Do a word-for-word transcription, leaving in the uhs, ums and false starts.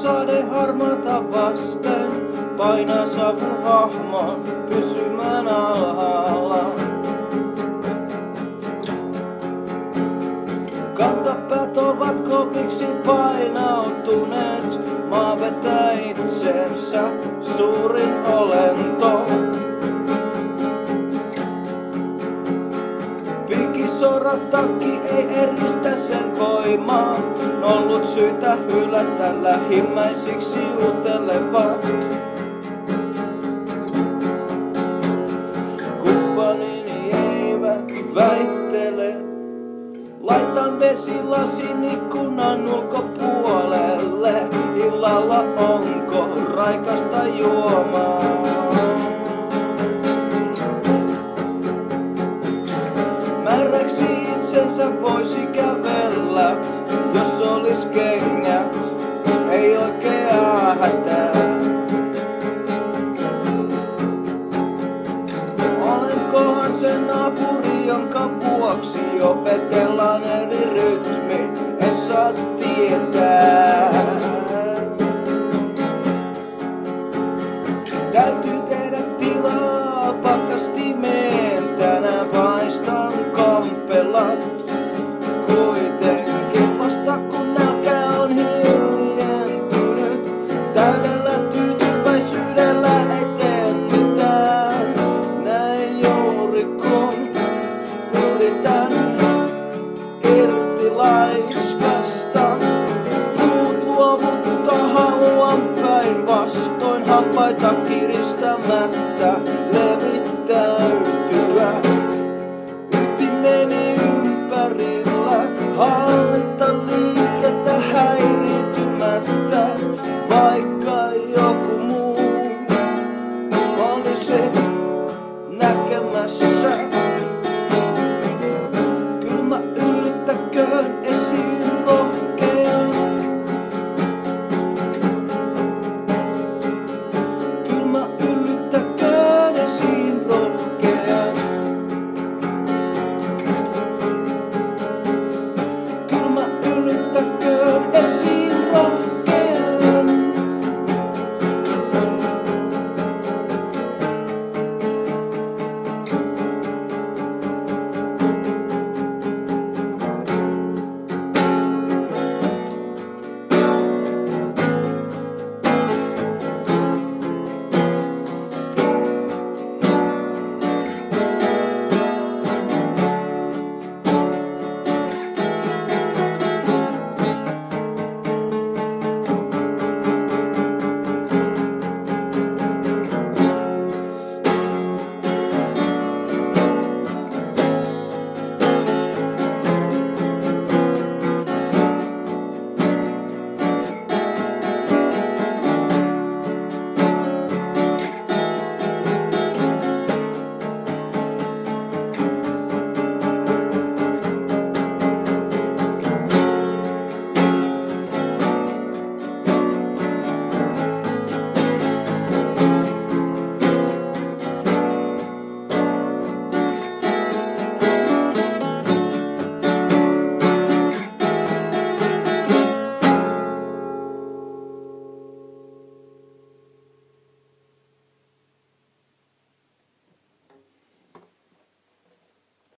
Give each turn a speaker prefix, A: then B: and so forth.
A: sade harmaata vasten painaa savuhahmon pysymään alhaalla. Kantapäät ovat kopiksi painautuneet, maa vetää itsensä suurin olento. Pikisoratakki ei eristä sen voimaa, ollut syytä hylätä lähimmäisiksi utelevat. Kumppanini eivät väittele, laitan vesilasin ikkunan ulkopuolelle. Illalla onko raikasta juomaa? Määräksi itsensä voisi kävellä, jos olis kengät, ei oikeaa hätää. Olenkohan se naapuri, jonka vuoksi opetellaan eri rytmi, en saa tietää. Täytyy tehdä tilaa pakkastimeen, tänään paistan kampelat. Kuitenkin vasta kun nälkä on hiljentynyt, täydellä tyytyväisyydellä ei tee mitään. Näin juuri kun yritän irti laiskasta, puut luovuttaa haluan päinvastoin hampaita kiristämättä.